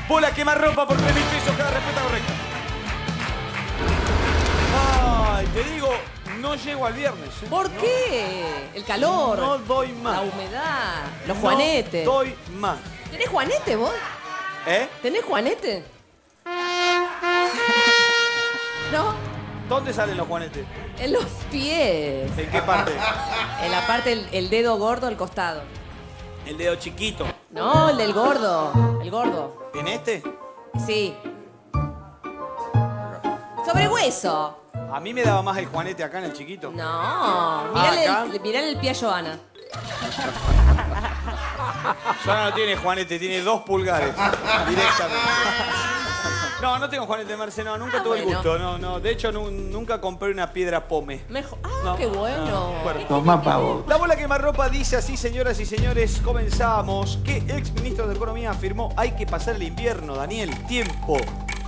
Bola quemarropa por 3.000 pesos cada respuesta correcta. Ay, te digo, no llego al viernes. ¿Por qué? El calor. No doy más. La humedad. Los juanetes. No doy más. ¿Tenés juanete vos? ¿Eh? ¿Tenés juanete? ¿No? ¿Dónde salen los juanetes? En los pies. ¿En qué parte? En la parte, el dedo gordo al costado. El dedo chiquito. No, el del gordo. El gordo. ¿En este? Sí. Sobre hueso. A mí me daba más el juanete acá en el chiquito. No. ¿acá? Mirale el pie a Joana. Joana no tiene juanete, tiene 2 pulgares. Directamente. No, no tengo juanete, Marce, no, nunca tuve el bueno. gusto. No. De hecho, nunca compré una piedra pome. Mejor. Ah, No, qué bueno. no, bueno. Toma pavo. La bola quemarropa dice así, señoras y señores, comenzamos. ¿Qué ex ministro de Economía afirmó hay que pasar el invierno, Daniel? Tiempo.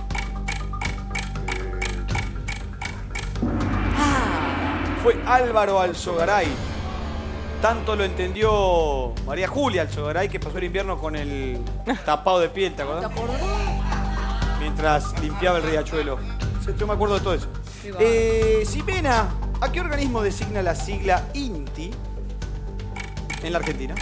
Fue Álvaro Alzogaray. Tanto lo entendió María Julia Alzogaray que pasó el invierno con el tapado de piel, ¿te ¿Te acordás? acordás? Mientras limpiaba el riachuelo. Sí, yo me acuerdo de todo eso. Ximena, ¿a qué organismo designa la sigla INTI en la Argentina?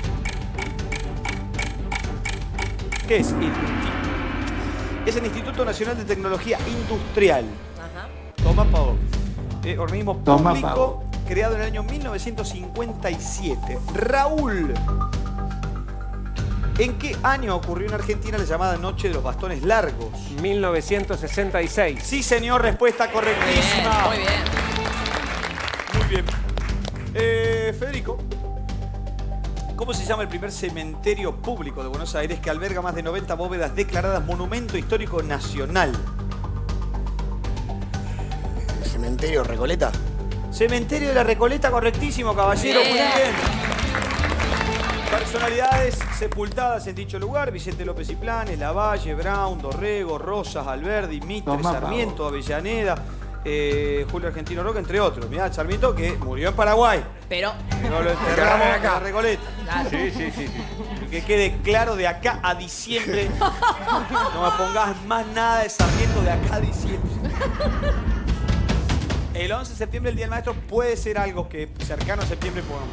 ¿Qué es INTI? Es el Instituto Nacional de Tecnología Industrial. Ajá. Toma pavo. Organismo Toma público pavo. creado en el año 1957. Raúl, ¿en qué año ocurrió en Argentina la llamada Noche de los Bastones Largos? 1966. Sí, señor, respuesta correctísima. Muy bien. Muy bien. Federico, ¿cómo se llama el primer cementerio público de Buenos Aires que alberga más de 90 bóvedas declaradas Monumento Histórico Nacional? Cementerio Recoleta. Cementerio de la Recoleta, correctísimo, caballero. Muy Bien. bien. Personalidades sepultadas en dicho lugar: Vicente López y Planes, Lavalle, Brown, Dorrego, Rosas, Alberdi, Mitre, Toma, Sarmiento, Avellaneda, Julio Argentino Roca, entre otros. Mirá, Sarmiento que murió en Paraguay. Pero. No lo enterramos en la Recoleta. Claro. Sí. Que quede claro de acá a diciembre. No me pongas más nada de Sarmiento de acá a diciembre. El 11 de septiembre, el Día del Maestro, puede ser algo que cercano a septiembre podamos.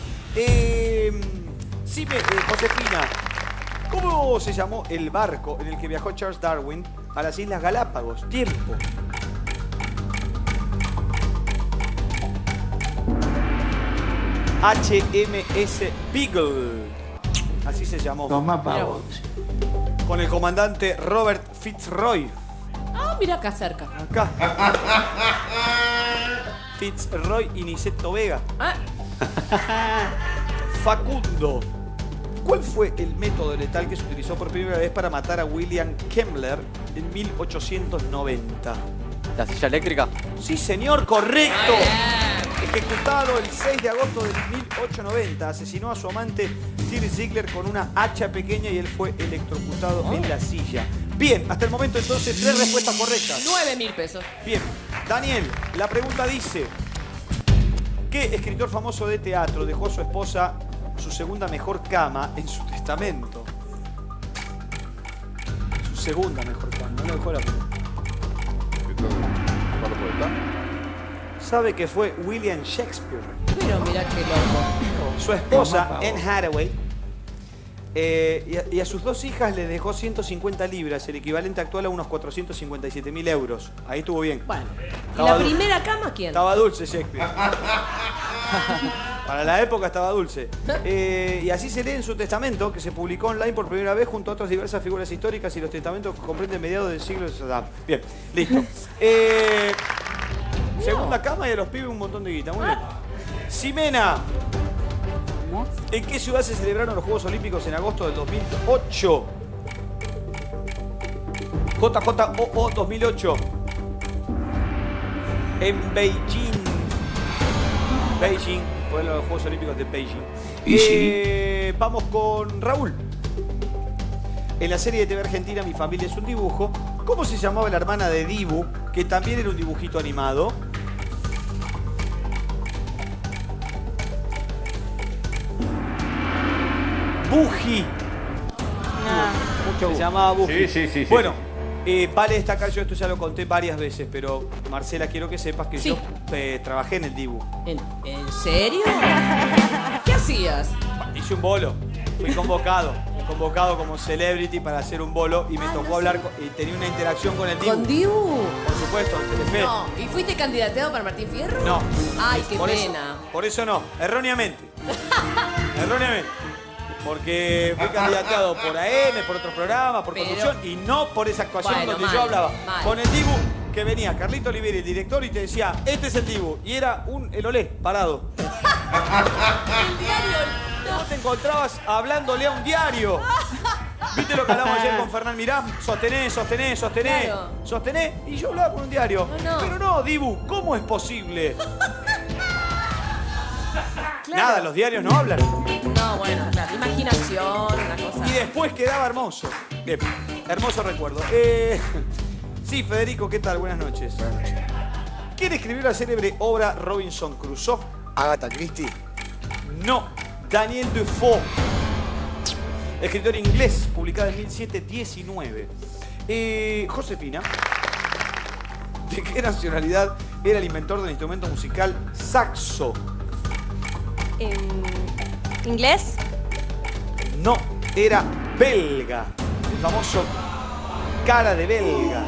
Josefina, ¿cómo se llamó el barco en el que viajó Charles Darwin a las Islas Galápagos? Tiempo. HMS Beagle. Así se llamó. Toma pavo. Con el comandante Robert Fitzroy. Ah, mira acá cerca. Acá. Fitzroy y Niceto Vega. Ah, Facundo. ¿Cuál fue el método letal que se utilizó por primera vez para matar a William Kemmler en 1890? ¿La silla eléctrica? Sí, señor, correcto. muy bien. Ejecutado el 6 de agosto de 1890, asesinó a su amante Tilly Ziegler con una hacha pequeña y él fue electrocutado en la silla. Bien, hasta el momento entonces 3 respuestas correctas. 9.000 pesos. Bien, Daniel, la pregunta dice: ¿qué escritor famoso de teatro dejó a su esposa su segunda mejor cama en su testamento? Su segunda mejor cama, no le dejó la primera. Sabe que fue William Shakespeare. Pero mira qué loco. Su esposa, Toma, pavo. Anne Hathaway, y a sus 2 hijas le dejó 150 libras, el equivalente actual a unos 457.000 euros. Ahí estuvo bien. Bueno. ¿Y Estaba la dulce. primera cama quién? Estaba dulce Shakespeare. Para la época estaba dulce. Y así se lee en su testamento, que se publicó online por primera vez junto a otras diversas figuras históricas, y los testamentos comprenden mediados del siglo XVI. Bien, listo. Segunda cama y a los pibes un montón de guita. Muy bien. Ximena, ¿en qué ciudad se celebraron los Juegos Olímpicos en agosto del 2008? JJOO 2008. En Beijing. Beijing, fueron los Juegos Olímpicos de Beijing. Vamos con Raúl. En la serie de TV argentina Mi familia es un dibujo, ¿cómo se llamaba la hermana de Dibu, que también era un dibujito animado? Buji. Se llamaba Buji. Sí. Bueno, vale destacar, yo esto ya lo conté varias veces, pero Marcela, quiero que sepas que Sí. yo trabajé en el Dibu. ¿En serio? ¿Qué hacías? Hice un bolo. Fui convocado como celebrity para hacer un bolo y me tocó hablar y tenía una interacción con el Dibu. ¿Con Dibu? Por supuesto, en Telefe. No. ¿Y fuiste candidateado para Martín Fierro? No. Ay, qué Por eso- pena. por eso no, erróneamente. Erróneamente. Porque fui candidateado por AM, por otros programas, por Pero- conducción y no por esa actuación Bueno, donde mal, yo hablaba. mal. Con el Dibu que venía Carlito Olivieri, el director, y te decía, este es el Dibu. Y era el Olé, parado. El diario. Vos te encontrabas hablándole a un diario. ¿Viste lo que hablamos ayer con Fernán Mirán? Sostené. Claro. Sostené. Y yo hablaba con un diario. No. Pero no, Dibu, ¿cómo es posible? Claro. Nada, los diarios no hablan. No, bueno, claro. Imaginación, una cosa. Y después quedaba hermoso. Bien, hermoso recuerdo. Sí, Federico, ¿qué tal? Buenas noches. Buenas noches. ¿Quién escribió la célebre obra Robinson Crusoe? Agatha Christie. No, Daniel Defoe. Escritor inglés, publicada en 1719. Josefina. ¿De qué nacionalidad era el inventor del instrumento musical saxo? ¿Inglés? No, era belga. El famoso cara de belga.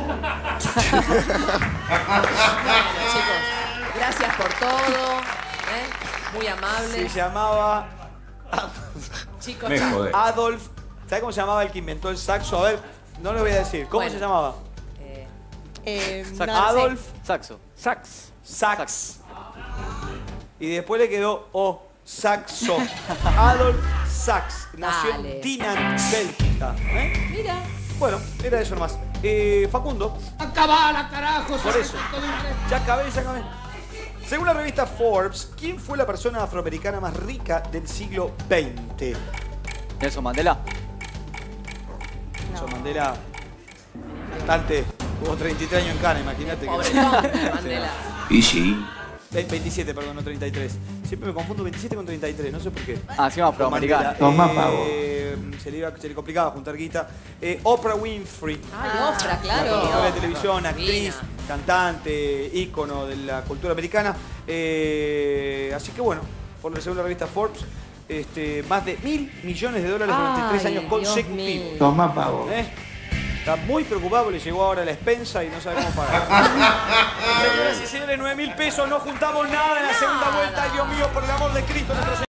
Bueno, chicos, gracias por todo. Muy Se amables. llamaba Chicos, Me jodé. Adolf. ¿Sabes cómo se llamaba el que inventó el saxo? A ver, no lo voy a decir. ¿Cómo Bueno. se llamaba? No lo sé. Adolf Saxo. Sax. Sax. Y después le quedó saxo. Adolf Sax. Nació Dale. en Dinan, Bélgica. mira. Bueno, era eso nomás. Facundo. ¡Acabala, carajo! Por eso. Ya acabé. Según la revista Forbes, ¿quién fue la persona afroamericana más rica del siglo XX? Nelson Mandela. Nelson Mandela, bastante, tuvo 33 años en Cana, imagínate. Pobretón, Mandela. Y sí. 27, perdón, no 33. Siempre me confundo 27 con 33, no sé por qué. Ah, encima Con afroamericano. Mandela. Toma, pavo. Se le complicaba juntar guita. Oprah Winfrey. Ay, Ofra, La claro. conductora de televisión, actriz, Divina. cantante, ícono de la cultura americana. Así que bueno, según la revista Forbes, más de $1.000 millones durante 3 Ay, años Dios consecutivos. mío. Toma, pavo. Está muy preocupado, le llegó ahora la expensa y no sabe cómo pagar. Señoras y señores, 9.000 pesos, no juntamos nada en la segunda vuelta. Ay, Dios mío, por el amor de Cristo, nuestro Señor.